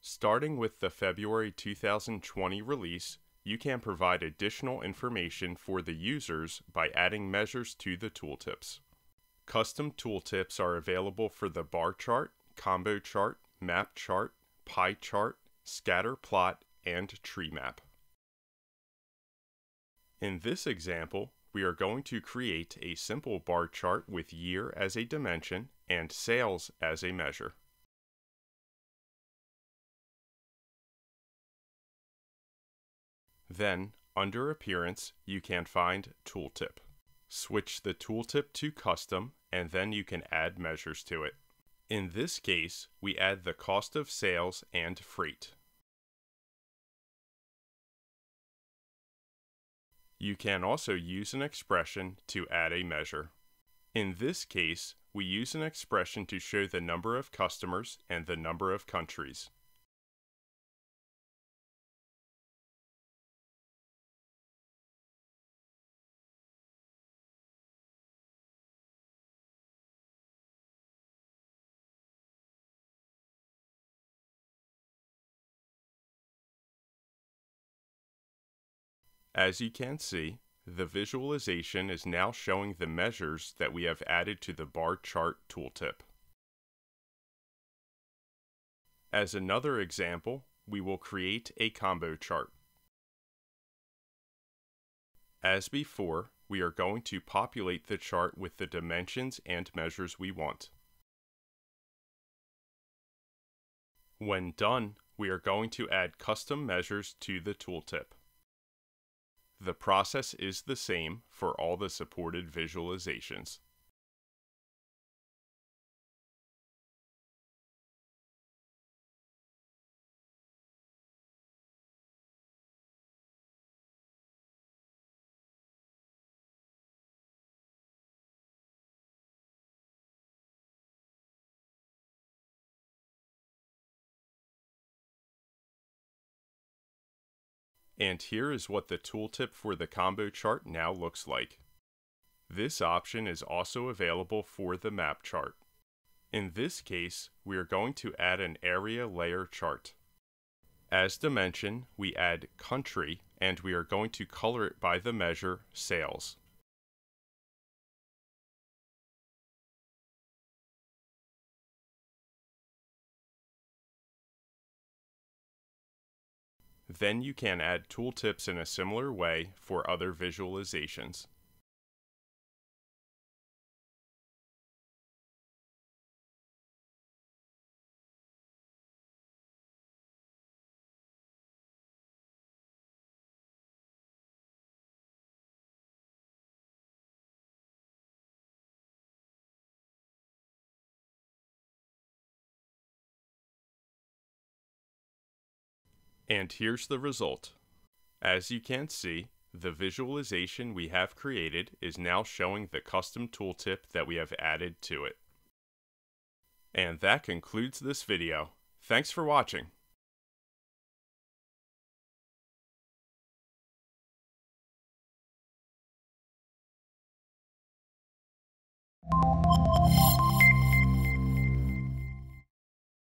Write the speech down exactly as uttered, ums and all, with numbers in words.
Starting with the February two thousand twenty release, you can provide additional information for the users by adding measures to the tooltips. Custom tooltips are available for the bar chart, combo chart, map chart, pie chart, scatter plot, and tree map. In this example, we are going to create a simple bar chart with year as a dimension and sales as a measure. Then, under Appearance, you can find Tooltip. Switch the tooltip to Custom, and then you can add measures to it. In this case, we add the cost of sales and freight. You can also use an expression to add a measure. In this case, we use an expression to show the number of customers and the number of countries. As you can see, the visualization is now showing the measures that we have added to the bar chart tooltip. As another example, we will create a combo chart. As before, we are going to populate the chart with the dimensions and measures we want. When done, we are going to add custom measures to the tooltip. The process is the same for all the supported visualizations. And here is what the tooltip for the combo chart now looks like. This option is also available for the map chart. In this case, we are going to add an area layer chart. As dimension, we add country, and we are going to color it by the measure sales. Then you can add tooltips in a similar way for other visualizations. And here's the result. As you can see, the visualization we have created is now showing the custom tooltip that we have added to it. And that concludes this video. Thanks for watching. You